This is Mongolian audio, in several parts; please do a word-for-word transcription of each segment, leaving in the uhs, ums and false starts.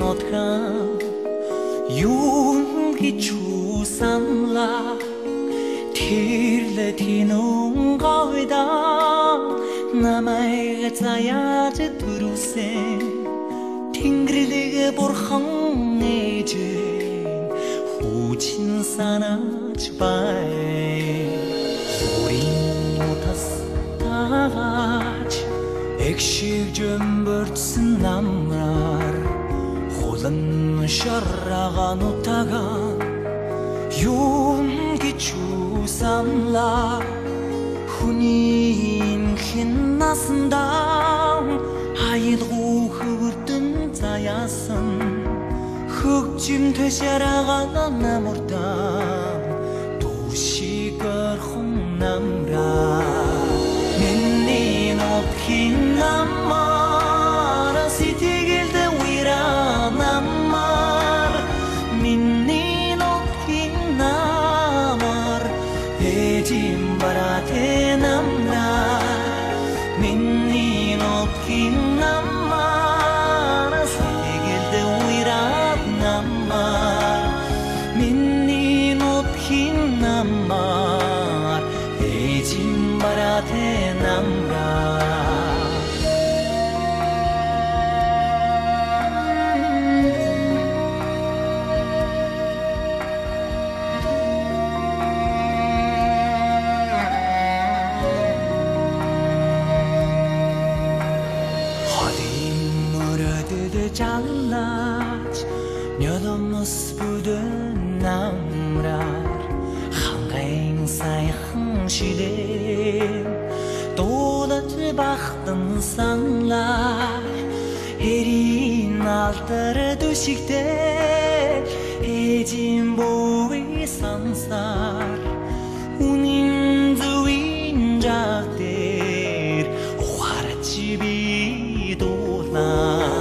notkan Юунги чууsanla Тэрлэ тинун гойда Намайг заяаж түрүүсэн Тэнгэрlэгэ бурхан ээжэн Хүүчин санааж бай Өөрийн утас тагааж Экшиг жөмбөрдсөн намраар Хулан шаррагаан утагаан Юун гэж үсанла Хүнийн хэн насандаа Айлгуу хөвөрдөн заяасан Хөгжим төшaraгаан намурдан Дүүшиг орхон намраа Миний нотхийн намаар Сэтгэлдээ уйраа намаар Миний нотхийн намаар Ээжийн бараатэ намраа Миний нотхийн намаар Сэтгэлдээ уйраа намаар Миний нотхийн намаар Ээжийн бараатэ намраа Жаллаач нёломос бүдэн намраар хангайн сайхан шидээн дуулаж бахтан санлаа эрийн алтар дүшигтэй ээжийн бууи сансаар үнэн зүвийн жаг дээр ухаарч би дуулнаа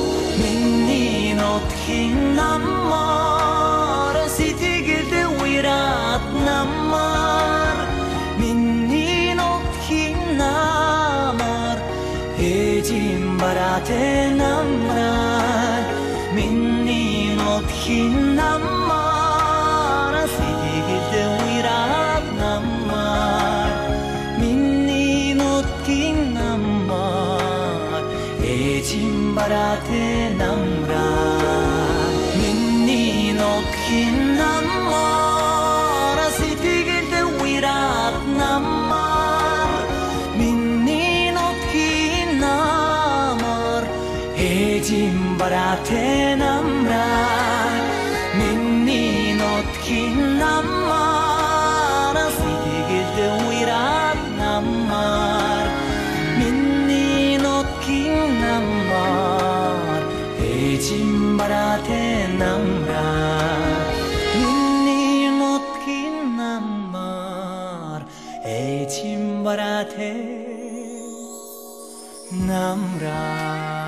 Нотхийн намаар Сэтгэлдээ уйраад намаар Миний нотхийн намаар Ээжийн бараатэ намраа Миний нотхийн намаар Сэтгэлдээ уйраад намаар Миний нотхийн намаар Ээжийн бараатэ намраа Миний нотхийн намаар Сэтгэлдээ уйраад намаар Миний нотхийн намаар Ээжийн бараатэ намраа Миний нотхийн намаар Сэтгэлдээ уйраад намаар Миний нотхийн намаар Ээжийн бараатэ намраа Миний нотхийн намаар Ээжийн бараатэ намраа